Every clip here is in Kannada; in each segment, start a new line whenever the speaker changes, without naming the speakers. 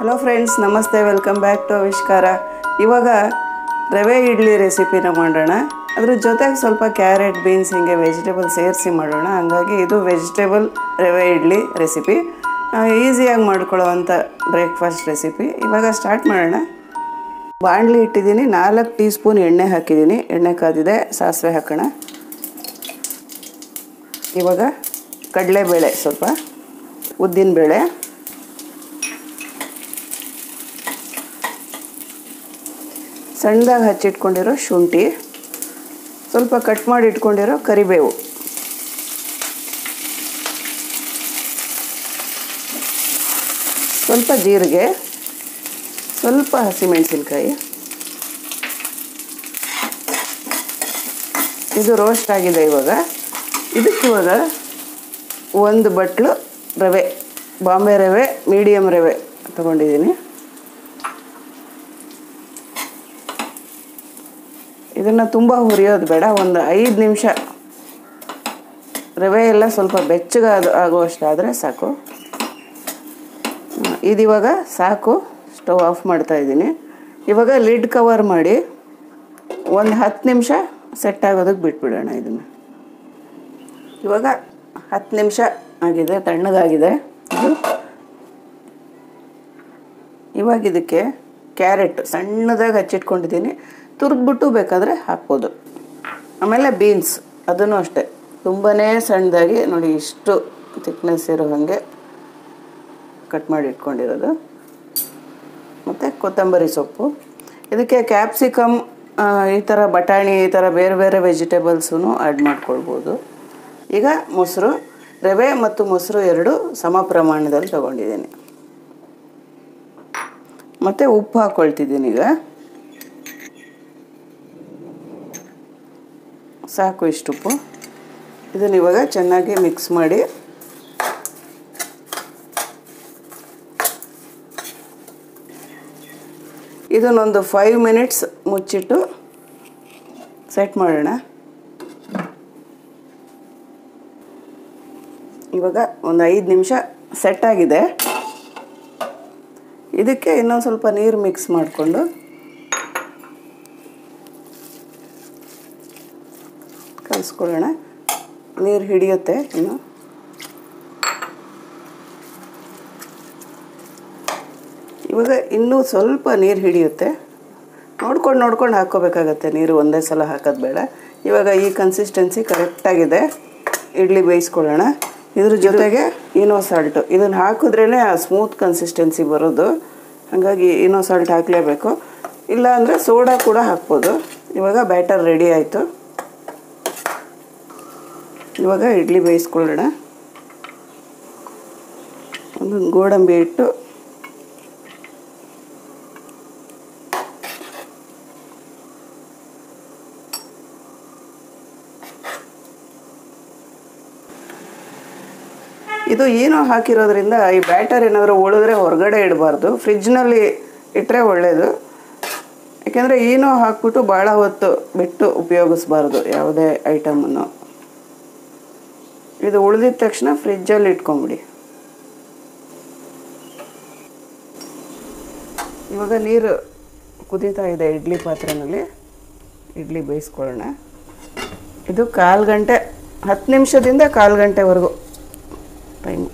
ಹಲೋ ಫ್ರೆಂಡ್ಸ್, ನಮಸ್ತೆ. Welcome back to Avishkar. ಇವಾಗ ರವೆ ಇಡ್ಲಿ ರೆಸಿಪಿನ ಮಾಡೋಣ. ಅದ್ರ ಜೊತೆಗೆ ಸ್ವಲ್ಪ ಕ್ಯಾರೆಟ್, ಬೀನ್ಸ್ ಹಿಂಗೆ ವೆಜಿಟೇಬಲ್ ಸೇರಿಸಿ ಮಾಡೋಣ. ಹಂಗಾಗಿ ಇದು ವೆಜಿಟೇಬಲ್ ರವೆ ಇಡ್ಲಿ ರೆಸಿಪಿ, ಈಸಿಯಾಗಿ ಮಾಡ್ಕೊಳ್ಳೋವಂಥ ಬ್ರೇಕ್ಫಾಸ್ಟ್ ರೆಸಿಪಿ. ಇವಾಗ ಸ್ಟಾರ್ಟ್ ಮಾಡೋಣ. ಬಾಣಲಿ ಇಟ್ಟಿದ್ದೀನಿ, 4 ಟೀ ಸ್ಪೂನ್ ಎಣ್ಣೆ ಹಾಕಿದ್ದೀನಿ. ಎಣ್ಣೆ ಕಾದಿದೆ, ಸಾಸಿವೆ ಹಾಕೋಣ. ಇವಾಗ ಕಡಲೆಬೇಳೆ, ಸ್ವಲ್ಪ ಉದ್ದಿನಬೇಳೆ, ಸಣ್ಣದಾಗಿ ಹಚ್ಚಿಟ್ಕೊಂಡಿರೋ ಶುಂಠಿ, ಸ್ವಲ್ಪ ಕಟ್ ಮಾಡಿ ಇಟ್ಕೊಂಡಿರೋ ಕರಿಬೇವು, ಸ್ವಲ್ಪ ಜೀರಿಗೆ, ಸ್ವಲ್ಪ ಹಸಿಮೆಣಸಿನ್ಕಾಯಿ. ಇದು ರೋಸ್ಟ್ ಆಗಿದೆ. ಇದಕ್ಕಿವಾಗ 1 ಬಟ್ಲು ರವೆ, ಬಾಂಬೆ ರವೆ, ಮೀಡಿಯಮ್ ರವೆ ತಗೊಂಡಿದ್ದೀನಿ. ಇದನ್ನು ತುಂಬ ಹುರಿಯೋದು ಬೇಡ, ಒಂದು 5 ನಿಮಿಷ ರವೆ ಎಲ್ಲ ಸ್ವಲ್ಪ ಬೆಚ್ಚಗೆ ಆಗುವಷ್ಟಾದರೆ ಸಾಕು. ಇದಿವಾಗ ಸಾಕು, ಸ್ಟವ್ ಆಫ್ ಮಾಡ್ತಾಯಿದ್ದೀನಿ. ಇವಾಗ ಲಿಡ್ ಕವರ್ ಮಾಡಿ ಒಂದು 10 ನಿಮಿಷ ಸೆಟ್ ಆಗೋದಕ್ಕೆ ಬಿಟ್ಬಿಡೋಣ. ಇದನ್ನು ಇವಾಗ 10 ನಿಮಿಷ ಆಗಿದೆ, ತಣ್ಣಗಾಗಿದೆ ಇದು. ಇವಾಗ ಇದಕ್ಕೆ ಕ್ಯಾರೆಟ್ ಸಣ್ಣದಾಗಿ ಹಚ್ಚಿಟ್ಕೊಂಡಿದ್ದೀನಿ, ತುರಿದ್ಬಿಟ್ಟು ಬೇಕಾದರೆ ಹಾಕ್ಬೋದು. ಆಮೇಲೆ ಬೀನ್ಸ್, ಅದನ್ನು ಅಷ್ಟೇ ತುಂಬಾ ಸಣ್ಣದಾಗಿ ನೋಡಿ, ಇಷ್ಟು ಥಿಕ್ನೆಸ್ ಇರೋ ಹಾಗೆ ಕಟ್ ಮಾಡಿ ಇಟ್ಕೊಂಡಿರೋದು. ಮತ್ತು ಕೊತ್ತಂಬರಿ ಸೊಪ್ಪು, ಇದಕ್ಕೆ ಕ್ಯಾಪ್ಸಿಕಮ್, ಈ ಥರ ಬಟಾಣಿ, ಈ ಥರ ಬೇರೆ ಬೇರೆ ವೆಜಿಟೇಬಲ್ಸೂ ಆ್ಯಡ್ ಮಾಡ್ಕೊಳ್ಬೋದು. ಈಗ ಮೊಸರು, ರವೆ ಮತ್ತು ಮೊಸರು 2 ಸಮ ಪ್ರಮಾಣದಲ್ಲಿ ತೊಗೊಂಡಿದ್ದೀನಿ. ಮತ್ತು ಉಪ್ಪು ಹಾಕ್ಕೊಳ್ತಿದ್ದೀನಿ. ಈಗ ಸಾಕು ಇಷ್ಟು ಉಪ್ಪು. ಇದನ್ನು ಇವಾಗ ಚೆನ್ನಾಗಿ ಮಿಕ್ಸ್ ಮಾಡಿ ಇದನ್ನೊಂದು 5 ಮಿನಿಟ್ಸ್ ಮುಚ್ಚಿಟ್ಟು ಸೆಟ್ ಮಾಡೋಣ. ಇವಾಗ ಒಂದು 5 ನಿಮಿಷ ಸೆಟ್ ಆಗಿದೆ. ಇದಕ್ಕೆ ಇನ್ನೊಂದು ಸ್ವಲ್ಪ ನೀರು ಮಿಕ್ಸ್ ಮಾಡಿಕೊಂಡು ಕಲಿಸ್ಕೊಳ್ಳೋಣ. ನೀರು ಹಿಡಿಯುತ್ತೆ ಇನ್ನು. ಇವಾಗ ಇನ್ನೂ ಸ್ವಲ್ಪ ನೀರು ಹಿಡಿಯುತ್ತೆ, ನೋಡ್ಕೊಂಡು ಹಾಕ್ಕೋಬೇಕಾಗತ್ತೆ ನೀರು, ಒಂದೇ ಸಲ ಹಾಕೋದು ಬೇಡ. ಇವಾಗ ಈ ಕನ್ಸಿಸ್ಟೆನ್ಸಿ ಕರೆಕ್ಟಾಗಿದೆ. ಇಡ್ಲಿ ಬೇಯಿಸ್ಕೊಳ್ಳೋಣ. ಇದ್ರ ಜೊತೆಗೆ ಇನೋ ಸಾಲ್ಟು, ಇದನ್ನು ಹಾಕಿದ್ರೇ ಆ ಸ್ಮೂತ್ ಕನ್ಸಿಸ್ಟೆನ್ಸಿ ಬರೋದು. ಹಾಗಾಗಿ ಇನೋ ಸಾಲ್ಟ್ ಹಾಕಲೇಬೇಕು, ಇಲ್ಲ ಅಂದರೆ ಸೋಡಾ ಕೂಡ ಹಾಕ್ಬೋದು. ಇವಾಗ ಬ್ಯಾಟರ್ ರೆಡಿ ಆಯಿತು. ಇವಾಗ ಇಡ್ಲಿ ಬೇಯಿಸ್ಕೊಳ್ಳೋಣ. ಒಂದೊಂದು ಗೋಡಂಬಿ ಇಟ್ಟು ಇದು ಏನೋ ಹಾಕಿರೋದ್ರಿಂದ ಈ ಬ್ಯಾಟರ್ ಏನಾದರೂ ಉಳಿದ್ರೆ ಹೊರಗಡೆ ಇಡಬಾರ್ದು, ಫ್ರಿಜ್ನಲ್ಲಿ ಇಟ್ಟರೆ ಒಳ್ಳೆಯದು. ಯಾಕೆಂದರೆ ಏನೋ ಹಾಕ್ಬಿಟ್ಟು ಭಾಳ ಹೊತ್ತು ಬಿಟ್ಟು ಉಪಯೋಗಿಸ್ಬಾರ್ದು ಯಾವುದೇ ಐಟಮನ್ನು. ಇದು ಉಳಿದಿದ ತಕ್ಷಣ ಫ್ರಿಜ್ಜಲ್ಲಿ ಇಟ್ಕೊಂಬಿಡಿ. ಇವಾಗ ನೀರು ಕುದೀತಾ ಇದೆ ಇಡ್ಲಿ ಪಾತ್ರೆಯಲ್ಲಿ. ಇಡ್ಲಿ ಬೇಯಿಸ್ಕೊಳ್ಳೋಣ. ಇದು 1/4 ಗಂಟೆ, 10 ನಿಮಿಷದಿಂದ 1/4 ಗಂಟೆವರೆಗೂ ಟೈಮು.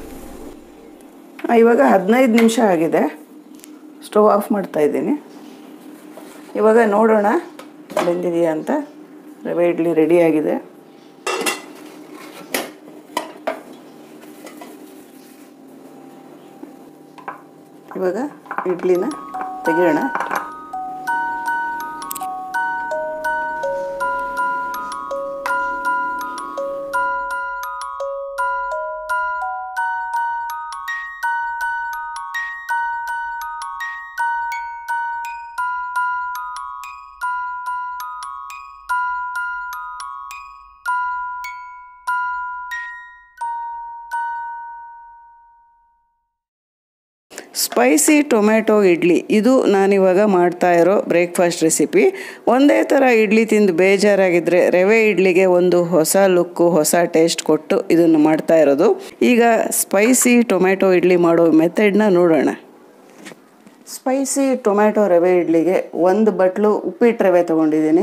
ಇವಾಗ 15 ನಿಮಿಷ ಆಗಿದೆ. ಸ್ಟವ್ ಆಫ್ ಮಾಡ್ತಾಯಿದ್ದೀನಿ. ಇವಾಗ ನೋಡೋಣ ಬೆಂದಿದೆಯಾ ಅಂತ. ರವೆ ಇಡ್ಲಿ ರೆಡಿಯಾಗಿದೆ. ಇವಾಗ ಇಡ್ಲಿನ ತೆಗೆಯೋಣ. ಸ್ಪೈಸಿ ಟೊಮೆಟೊ ಇಡ್ಲಿ, ಇದು ನಾನಿವಾಗ ಮಾಡ್ತಾ ಇರೋ ಬ್ರೇಕ್ಫಾಸ್ಟ್ ರೆಸಿಪಿ. ಒಂದೇ ಥರ ಇಡ್ಲಿ ತಿಂದು ಬೇಜಾರಾಗಿದ್ದರೆ ರವೆ ಇಡ್ಲಿಗೆ ಒಂದು ಹೊಸ ಲುಕ್ಕು, ಹೊಸ ಟೇಸ್ಟ್ ಕೊಟ್ಟು ಇದನ್ನು ಮಾಡ್ತಾ ಇರೋದು. ಈಗ ಸ್ಪೈಸಿ ಟೊಮೆಟೊ ಇಡ್ಲಿ ಮಾಡೋ ಮೆಥಡ್ನ ನೋಡೋಣ. ಸ್ಪೈಸಿ ಟೊಮ್ಯಾಟೊ ರವೆ ಇಡ್ಲಿಗೆ 1 ಬಟ್ಲು ಉಪ್ಪಿಟ್ಟು ರವೆ ತೊಗೊಂಡಿದ್ದೀನಿ.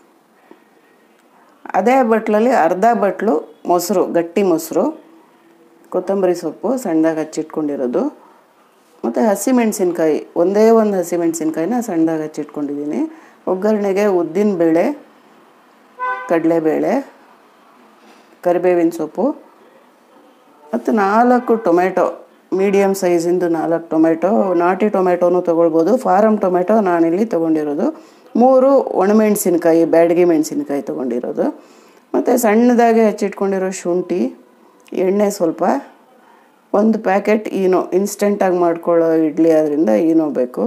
ಅದೇ ಬಟ್ಲಲ್ಲಿ ಅರ್ಧ ಬಟ್ಲು ಮೊಸರು, ಗಟ್ಟಿ ಮೊಸರು, ಕೊತ್ತಂಬರಿ ಸೊಪ್ಪು ಸಣ್ಣದಾಗಿ ಹಚ್ಚಿಟ್ಕೊಂಡಿರೋದು, ಮತ್ತು ಹಸಿಮೆಣಸಿನ್ಕಾಯಿ, ಒಂದೇ ಒಂದು ಹಸಿಮೆಣಸಿನ್ಕಾಯಿನ ಸಣ್ಣದಾಗಿ ಹಚ್ಚಿಟ್ಕೊಂಡಿದ್ದೀನಿ. ಒಗ್ಗರಣೆಗೆ ಉದ್ದಿನಬೇಳೆ, ಕಡಲೆಬೇಳೆ, ಕರಿಬೇವಿನ ಸೊಪ್ಪು ಮತ್ತು 4 ಟೊಮೆಟೊ, ಮೀಡಿಯಮ್ ಸೈಜಿಂದು 4 ಟೊಮೆಟೊ. ನಾಟಿ ಟೊಮೆಟೊನೂ ತೊಗೊಳ್ಬೋದು, ಫಾರಮ್ ಟೊಮೆಟೊ ನಾನಿಲ್ಲಿ ತೊಗೊಂಡಿರೋದು. 3 ಒಣಮೆಣಸಿನ್ಕಾಯಿ, ಬ್ಯಾಡಗಿ ಮೆಣಸಿನ್ಕಾಯಿ ತೊಗೊಂಡಿರೋದು, ಮತ್ತು ಸಣ್ಣದಾಗಿ ಹಚ್ಚಿಟ್ಕೊಂಡಿರೋ ಶುಂಠಿ, ಎಣ್ಣೆ ಸ್ವಲ್ಪ, 1 ಪ್ಯಾಕೆಟ್ ಈನೋ, ಇನ್ಸ್ಟೆಂಟಾಗಿ ಮಾಡ್ಕೊಳ್ಳೋ ಇಡ್ಲಿ ಆದ್ದರಿಂದ ಈನೋ ಬೇಕು.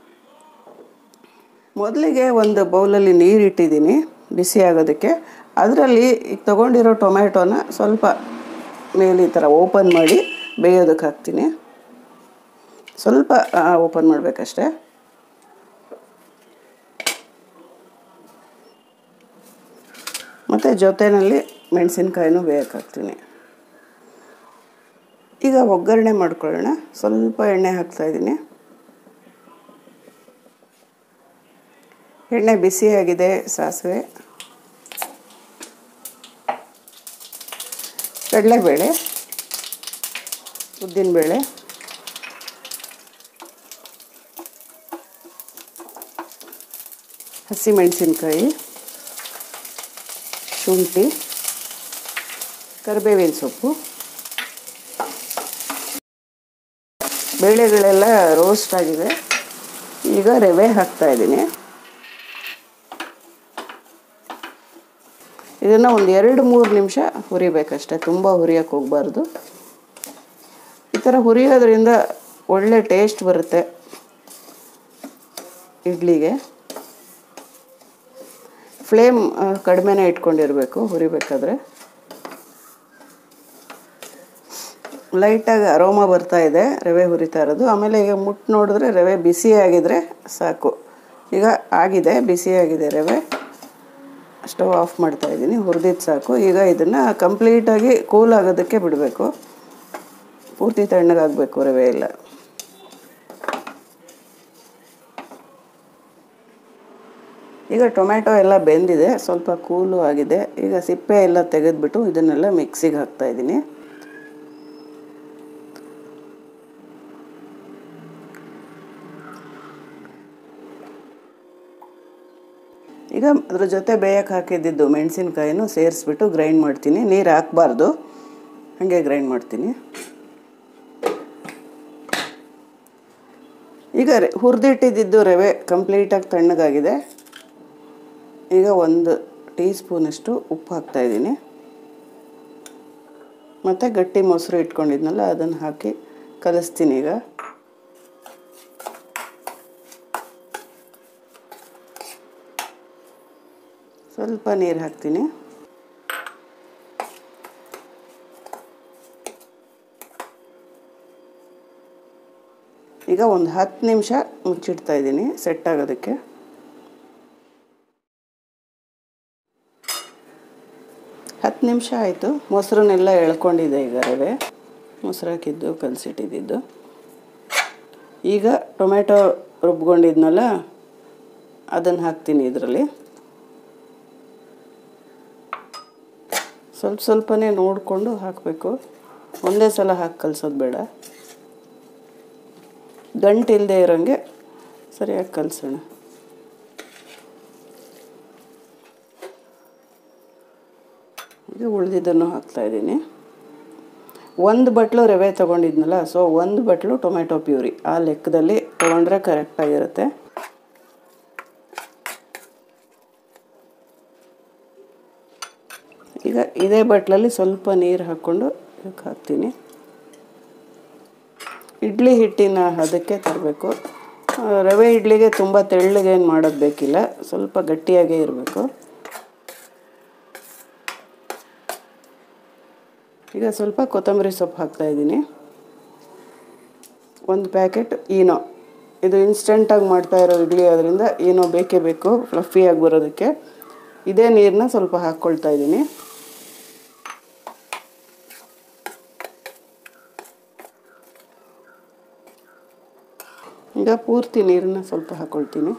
ಮೊದಲಿಗೆ ಒಂದು ಬೌಲಲ್ಲಿ ನೀರು ಇಟ್ಟಿದ್ದೀನಿ ಬಿಸಿ ಆಗೋದಕ್ಕೆ. ಅದರಲ್ಲಿ ಈಗ ತೊಗೊಂಡಿರೋ ಟೊಮೆಟೊನ ಸ್ವಲ್ಪ ಮೇಲೆ ಈ ಥರ ಓಪನ್ ಮಾಡಿ ಬೇಯೋದಕ್ಕೆ ಹಾಕ್ತೀನಿ. ಸ್ವಲ್ಪ ಓಪನ್ ಮಾಡಬೇಕಷ್ಟೆ. ಮತ್ತು ಜೊತೆಯಲ್ಲಿ ಮೆಣಸಿನ್ಕಾಯಿನೂ ಬೇಯಕ್ಕೆ ಹಾಕ್ತೀನಿ. ಈಗ ಒಗ್ಗರಣೆ ಮಾಡ್ಕೊಳ್ಳೋಣ. ಸ್ವಲ್ಪ ಎಣ್ಣೆ ಹಾಕ್ತಾಯಿದ್ದೀನಿ. ಎಣ್ಣೆ ಬಿಸಿಯಾಗಿದೆ. ಸಾಸಿವೆ, ಕಡಲೆಬೇಳೆ, ಉದ್ದಿನಬೇಳೆ, ಹಸಿಮೆಣಸಿನ್ಕಾಯಿ, ಶುಂಠಿ, ಕರಿಬೇವಿನ ಸೊಪ್ಪು. ಬೇಳೆಗಳೆಲ್ಲ ರೋಸ್ಟ್ ಆಗಿದೆ. ಈಗ ರವೆ ಹಾಕ್ತಾಯಿದ್ದೀನಿ. ಇದನ್ನು ಒಂದು 2-3 ನಿಮಿಷ ಹುರಿಬೇಕಷ್ಟೆ, ತುಂಬ ಹುರಿಯೋಕ್ಕೆ ಹೋಗಬಾರ್ದು. ಈ ಥರ ಹುರಿಯೋದ್ರಿಂದ ಒಳ್ಳೆ ಟೇಸ್ಟ್ ಬರುತ್ತೆ ಇಡ್ಲಿಗೆ. ಫ್ಲೇಮ್ ಕಡಿಮೆನೇ ಇಟ್ಕೊಂಡಿರಬೇಕು ಹುರಿಬೇಕಾದ್ರೆ. ಲೈಟಾಗಿ ಅರೋಮಾ ಬರ್ತಾ ಇದೆ ರವೆ ಹುರಿತಾ ಇರೋದು. ಆಮೇಲೆ ಈಗ ಮುಟ್ಟು ನೋಡಿದ್ರೆ ರವೆ ಬಿಸಿಯಾಗಿದ್ದರೆ ಸಾಕು. ಈಗ ಆಗಿದೆ, ಬಿಸಿಯಾಗಿದೆ ರವೆ. ಸ್ಟವ್ ಆಫ್ ಮಾಡ್ತಾಯಿದ್ದೀನಿ. ಹುರಿದಿದ್ದು ಸಾಕು. ಈಗ ಇದನ್ನು ಕಂಪ್ಲೀಟಾಗಿ ಕೂಲ್ ಆಗೋದಕ್ಕೆ ಬಿಡಬೇಕು. ಪೂರ್ತಿ ತಣ್ಣಗಾಗಬೇಕು ರವೆ ಎಲ್ಲ. ಈಗ ಟೊಮ್ಯಾಟೊ ಎಲ್ಲ ಬೆಂದಿದೆ, ಸ್ವಲ್ಪ ಕೂಲು ಆಗಿದೆ. ಈಗ ಸಿಪ್ಪೆ ಎಲ್ಲ ತೆಗೆದುಬಿಟ್ಟು ಇದನ್ನೆಲ್ಲ ಮಿಕ್ಸಿಗೆ ಹಾಕ್ತಾಯಿದ್ದೀನಿ. ಈಗ ಅದ್ರ ಜೊತೆ ಬೇಯಕ್ಕೆ ಹಾಕಿದ್ದಿದ್ದು ಮೆಣಸಿನ್ಕಾಯಿನೂ ಸೇರಿಸ್ಬಿಟ್ಟು ಗ್ರೈಂಡ್ ಮಾಡ್ತೀನಿ. ನೀರು ಹಾಕಬಾರ್ದು, ಹಾಗೆ ಗ್ರೈಂಡ್ ಮಾಡ್ತೀನಿ. ಈಗ ಹುರಿದಿಟ್ಟಿದ್ದು ರವೆ ಕಂಪ್ಲೀಟಾಗಿ ತಣ್ಣಗಾಗಿದೆ. ಈಗ 1 ಟೀ ಸ್ಪೂನಷ್ಟು ಉಪ್ಪು ಹಾಕ್ತಾಯಿದ್ದೀನಿ. ಮತ್ತು ಗಟ್ಟಿ ಮೊಸರು ಇಟ್ಕೊಂಡಿದ್ನಲ್ಲ ಅದನ್ನು ಹಾಕಿ ಕಲಿಸ್ತೀನಿ. ಈಗ ಸ್ವಲ್ಪ ನೀರು ಹಾಕ್ತೀನಿ. ಈಗ ಒಂದು 10 ನಿಮಿಷ ಮುಚ್ಚಿಡ್ತಾ ಇದ್ದೀನಿ ಸೆಟ್ ಆಗೋದಕ್ಕೆ. ಹತ್ತು ನಿಮಿಷ ಆಯಿತು. ಮೊಸರನ್ನೆಲ್ಲ ಎಳ್ಕೊಂಡಿದೆ ಈಗ ರವೆ, ಮೊಸರು ಹಾಕಿದ್ದು ಕಲಸಿಟ್ಟಿದ್ದು. ಈಗ ಟೊಮೆಟೊ ರುಬ್ಕೊಂಡಿದ್ನಲ್ಲ ಅದನ್ನು ಹಾಕ್ತೀನಿ ಇದರಲ್ಲಿ. ಸ್ವಲ್ಪ ಸ್ವಲ್ಪನೇ ನೋಡಿಕೊಂಡು ಹಾಕಬೇಕು, ಒಂದೇ ಸಲ ಹಾಕಿ ಕಲಸೋದು ಬೇಡ. ಗಂಟು ಇಲ್ಲದೆ ಇರೋಂಗೆ ಸರಿಯಾಗಿ ಕಲಸೋಣ. ಈಗ ಉಳಿದಿದ್ದನ್ನು ಹಾಕ್ತಾಯಿದ್ದೀನಿ. 1 ಬಟ್ಲು ರವೆ ತೊಗೊಂಡಿದ್ನಲ್ಲ, ಸೊ 1 ಬಟ್ಲು ಟೊಮೆಟೊ ಪ್ಯೂರಿ ಆ ಲೆಕ್ಕದಲ್ಲಿ ತೊಗೊಂಡ್ರೆ ಕರೆಕ್ಟಾಗಿರುತ್ತೆ. ಈಗ ಇದೇ ಬಟ್ಲಲ್ಲಿ ಸ್ವಲ್ಪ ನೀರು ಹಾಕ್ಕೊಂಡು ಹಾಕ್ತೀನಿ. ಇಡ್ಲಿ ಹಿಟ್ಟಿನ ಅದಕ್ಕೆ ತರಬೇಕು. ರವೆ ಇಡ್ಲಿಗೆ ತುಂಬ ತೆಳ್ಳಗೇನು ಮಾಡೋದು ಬೇಕಿಲ್ಲ, ಸ್ವಲ್ಪ ಗಟ್ಟಿಯಾಗೇ ಇರಬೇಕು. ಈಗ ಸ್ವಲ್ಪ ಕೊತ್ತಂಬರಿ ಸೊಪ್ಪು ಹಾಕ್ತಾಯಿದ್ದೀನಿ. 1 ಪ್ಯಾಕೆಟ್ ಈನೋ, ಇದು ಇನ್ಸ್ಟೆಂಟಾಗಿ ಮಾಡ್ತಾ ಇರೋ ಇಡ್ಲಿ ಅದರಿಂದ ಈನೋ ಬೇಕೇ ಬೇಕು ಫ್ಲಫಿಯಾಗಿ ಬರೋದಕ್ಕೆ. ಇದೇ ನೀರನ್ನ ಸ್ವಲ್ಪ ಹಾಕ್ಕೊಳ್ತಾ ಇದ್ದೀನಿ. ಈಗ ಪೂರ್ತಿ ನೀರನ್ನು ಸ್ವಲ್ಪ ಹಾಕ್ಕೊಳ್ತೀನಿ.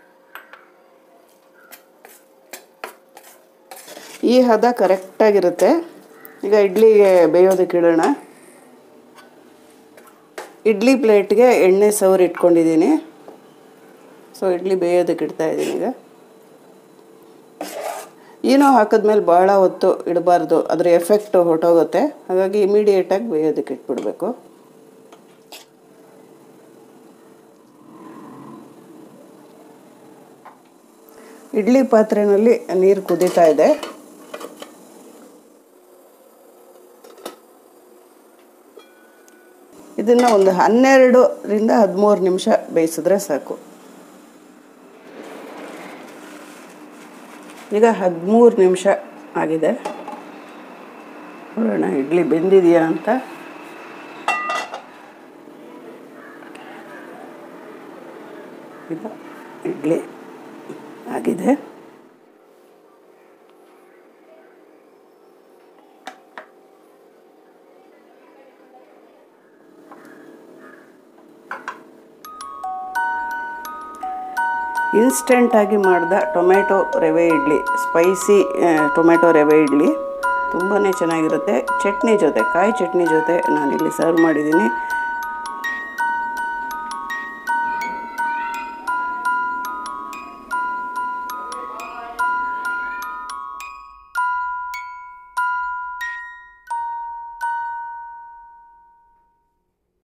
ಈ ಹದ ಕರೆಕ್ಟಾಗಿರುತ್ತೆ. ಈಗ ಇಡ್ಲಿಗೆ ಬೇಯೋದಕ್ಕೆ ಇಡೋಣ. ಇಡ್ಲಿ ಪ್ಲೇಟ್ಗೆ ಎಣ್ಣೆ ಸವರಿ ಇಟ್ಕೊಂಡಿದ್ದೀನಿ. ಸೊ ಇಡ್ಲಿ ಬೇಯೋದಕ್ಕೆ ಇಡ್ತಾಯಿದ್ದೀನಿ. ಈಗ ಏನೋ ಹಾಕಿದ್ಮೇಲೆ ಭಾಳ ಹೊತ್ತು ಇಡಬಾರ್ದು, ಅದರ ಎಫೆಕ್ಟ್ ಹೊರಟೋಗುತ್ತೆ. ಹಾಗಾಗಿ ಇಮಿಡಿಯೇಟಾಗಿ ಬೇಯೋದಕ್ಕೆ ಇಟ್ಬಿಡಬೇಕು. ಇಡ್ಲಿ ಪಾತ್ರೆಯಲ್ಲಿ ನೀರು ಕುದೀತಾ ಇದೆ. ಇದನ್ನು ಒಂದು 12ರಿಂದ 13 ನಿಮಿಷ ಬೇಯಿಸಿದ್ರೆ ಸಾಕು. ಈಗ 13 ನಿಮಿಷ ಆಗಿದೆ. ನೋಡೋಣ ಇಡ್ಲಿ ಬೆಂದಿದೆಯಾ ಅಂತ. ಇದು ಇಡ್ಲಿ ಆಗಿದೆ. ಇನ್ಸ್ಟೆಂಟಾಗಿ ಮಾಡಿದ ಟೊಮೆಟೊ ರವೆ ಇಡ್ಲಿ, ಸ್ಪೈಸಿ ಟೊಮೆಟೊ ರವೆ ಇಡ್ಲಿ ತುಂಬಾ ಚೆನ್ನಾಗಿರುತ್ತೆ. ಚಟ್ನಿ ಜೊತೆ, ಕಾಯಿ ಚಟ್ನಿ ಜೊತೆ ನಾನಿಲ್ಲಿ ಸರ್ವ್ ಮಾಡಿದ್ದೀನಿ.